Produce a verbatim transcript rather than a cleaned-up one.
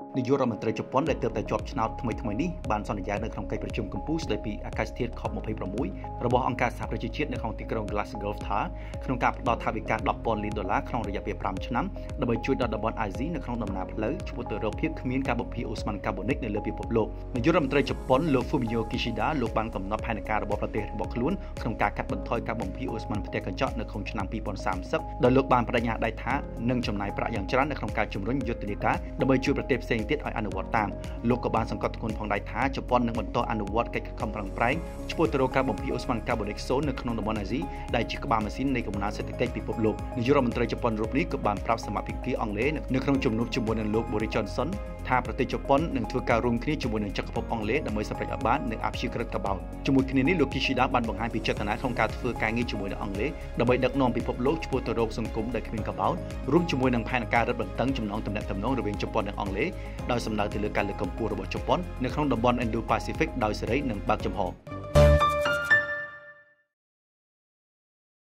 នាយករដ្ឋមន្ត្រីជប៉ុនដែលទើបតែជាប់ឆ្នោតថ្មីថ្មីនេះបានសន្យានៅក្នុងកិច្ចប្រជុំកម្ពុជាស្ដីពីអាកាសធាតុ ខប ยี่สิบหก របស់អង្គការសហប្រជាជាតិនៅក្នុងទីក្រុង Glasgow ថាក្នុងការផ្តល់ថវិកា ដប់ពាន់ លានដុល្លារក្នុងរយៈពេល ប្រាំ ឆ្នាំដើម្បីជួយដល់តំបន់អាស៊ីនៅក្នុងដំណើរផ្លូវឆ្ពោះទៅរកភាពគ្មានការបំភាយអូស្មန်កាបូនិកនៅលើពិភពលោកនាយករដ្ឋមន្ត្រីជប៉ុនលោក Fumio Kishida លោកបានកំណត់ផែនការរបស់ប្រទេសរបស់ខ្លួនក្នុងការកាត់បន្ថយការបំភាយអូស្មန်ផ្ទះកញ្ចក់នៅក្នុងឆ្នាំ ยี่สิบสามสิบ ដោយលោកបានបដិញ្ញាដៃថានឹងចំណាយប្រាក់យ៉ាងច្រើននៅក្នុងការជំរុញយុទ្ធនាការដើម្បីជួយប្រទេសផ្សេងទៀតឲ្យអនុវត្តតាមលោកក៏បានសង្កត់ធ្ងន់ផងដែរថាជប៉ុននឹងបន្តអនុវត្តកិច្ចខំប្រឹងប្រែងឆ្ពោះទៅរកការបំភាយអូស្មန်កាបូនិកសូននៅក្នុងតំបន់អាស៊ីដែលជាក្បាលម៉ាស៊ីននៃកំណើនសេដ្ឋកិច្ចពិភពលោកនាយករដ្ឋមន្ត្រីជប៉ុនរូបនេះក៏បានប្រាប់សមាភិកអង់គ្លេសនៅក្នុងជំនួបជាមួយនឹងលោក Boris Johnson ថាប្រទេសជប៉ុននឹងធ្វើការរួមគ្នាជាមួយនឹងចក្រភពអង់គ្លេសដើម្បីសម្រេចឲ្យបាននូវអព្យាក្រឹតកបោតជាមួយគ្នានេះលោក Kishida បានបង្ហាញពីចេតនាក្នុងការធ្វើការងារជាមួយនឹងអង់គ្លេសដើម្បីដឹកនាំពិភពលោកឆ្ពោះទៅរកសង្គមដែលគ្មានកបោតរួមជាមួយនឹងផែនការរឹតបន្តឹងចំណងទំនាក់ទំនងរវាងជប៉ុននិងអង់គ្លេសដោយសំដៅទៅលើការលើកកម្ពស់របស់ជប៉ុននៅក្នុងតំបន់ Indo-Pacific ដោយសេរីនិងបើកចំហ